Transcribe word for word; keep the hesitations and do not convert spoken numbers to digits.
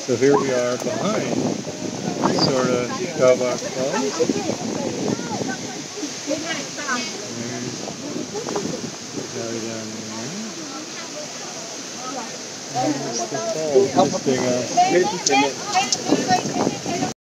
So here we are behind sort of Kavak Falls. There's the valley down there. There's the falls just big up.